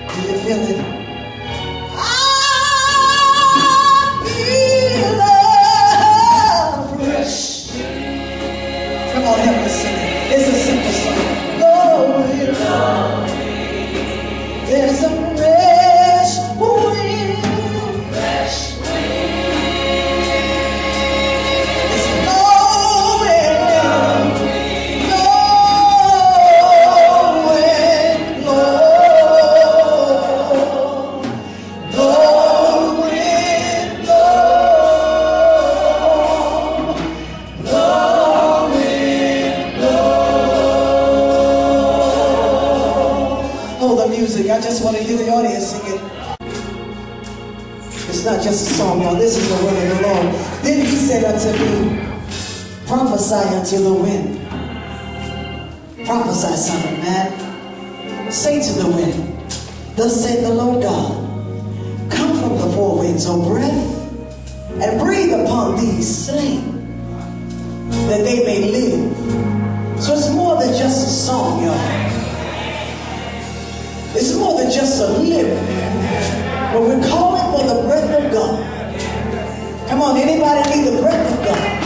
Do you feel it? I feel a fresh. Come on, help me sing it. It's a simple song. Glory, glory. There's a fresh wind. Fresh wind. It's blowing, blowing, blowing, blowing, blowing. Oh, the music. I just want to hear the audience sing it. It's not just a song, y'all. This is the word of the Lord. Then he said unto me, prophesy unto the wind. Prophesy, son of man. Say to the wind, thus saith the Lord God, come from the four winds, O breath, and breathe upon these slain, that they may live. So it's more than just a song, y'all. It's more than just a lyric. But we're calling for the breath of God. Come on, anybody need the breath of God?